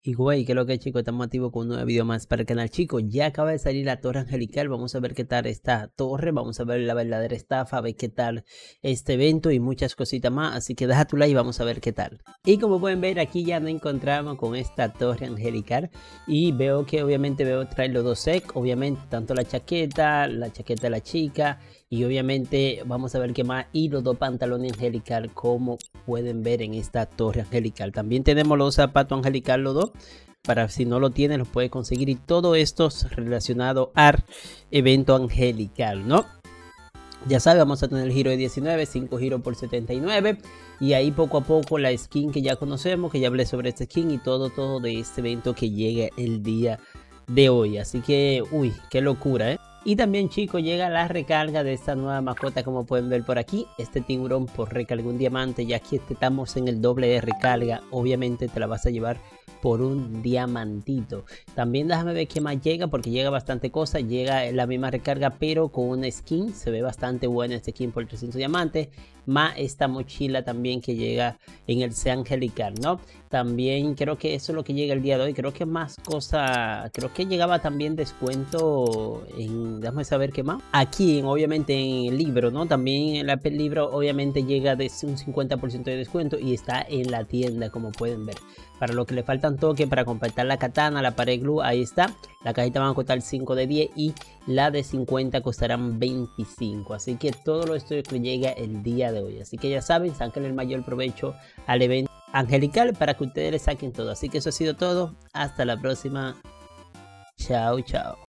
Y güey, ¿qué es lo que, chicos? Estamos activos con un nuevo video más para el canal. Chicos, ya acaba de salir la torre angelical. Vamos a ver qué tal esta torre. Vamos a ver la verdadera estafa, a ver qué tal este evento y muchas cositas más. Así que deja tu like y vamos a ver qué tal. Y como pueden ver, aquí ya nos encontramos con esta torre angelical. Y veo que obviamente traer los dos sets. Obviamente, tanto la chaqueta de la chica. Y obviamente vamos a ver qué más. Y los dos pantalones angelical, como pueden ver en esta torre angelical. También tenemos los zapatos angelical, los dos. Para si no lo tienen, los puede conseguir. Y todo esto es relacionado al evento angelical, ¿no? Ya sabe, vamos a tener el giro de 19, 5 giros por 79. Y ahí poco a poco la skin que ya conocemos, que ya hablé sobre esta skin y todo de este evento que llega el día de hoy. Así que, uy, qué locura, ¿eh? Y también, chicos, llega la recarga de esta nueva mascota, como pueden ver por aquí. Este tiburón por recarga un diamante. Y aquí estamos en el doble de recarga. Obviamente te la vas a llevar por un diamantito. También déjame ver qué más llega, porque llega bastante cosa. Llega la misma recarga pero con una skin. Se ve bastante buena este skin por 300 diamantes. Más esta mochila también que llega en el set angelical, ¿no? También creo que eso es lo que llega el día de hoy. Creo que más cosa. Creo que llegaba también descuento en... Déjame saber qué más. Aquí obviamente en el libro, ¿no? También en el libro obviamente llega de un 50% de descuento. Y está en la tienda, como pueden ver. Para lo que le faltan toque para completar la katana, la pared glue, ahí está. La cajita van a costar 5 de 10 y la de 50 costarán 25. Así que todo esto que llega el día de hoy. Así que ya saben, saquen el mayor provecho al evento angelical para que ustedes le saquen todo. Así que eso ha sido todo. Hasta la próxima. Chao, chao.